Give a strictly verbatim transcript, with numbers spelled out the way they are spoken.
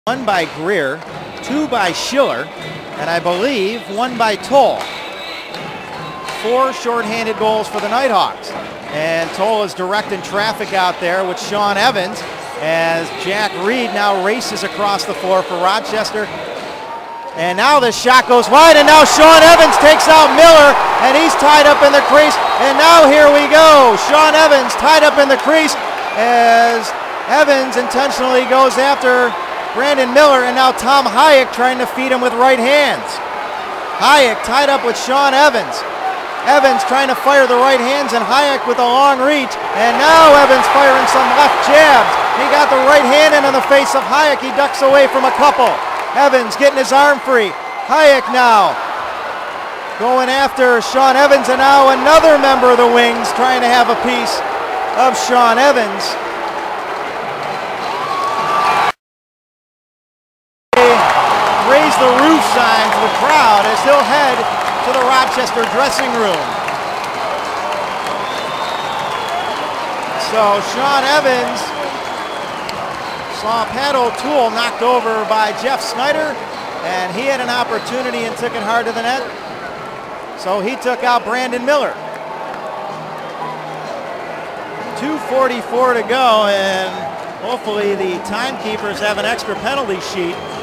One by Greer, two by Schiller, and I believe one by Toll. Four shorthanded goals for the Nighthawks. And Toll is directing traffic out there with Shawn Evans as Jack Reed now races across the floor for Rochester. And now the shot goes wide, and now Shawn Evans takes out Miller, and he's tied up in the crease. And now here we go. Shawn Evans tied up in the crease as Evans intentionally goes after Brandon Miller, and now Tom Hajek trying to feed him with right hands. Hajek tied up with Shawn Evans. Evans trying to fire the right hands, and Hajek with a long reach, and now Evans firing some left jabs. He got the right hand in on the face of Hajek. He ducks away from a couple. Evans getting his arm free. Hajek now going after Shawn Evans, and now another member of the Wings trying to have a piece of Shawn Evans. Raise the roof sign to the crowd as he'll head to the Rochester dressing room. So Shawn Evans saw Pat O'Toole knocked over by Jeff Snyder, and he had an opportunity and took it hard to the net. So he took out Brandon Miller. two forty-four to go, and hopefully the timekeepers have an extra penalty sheet.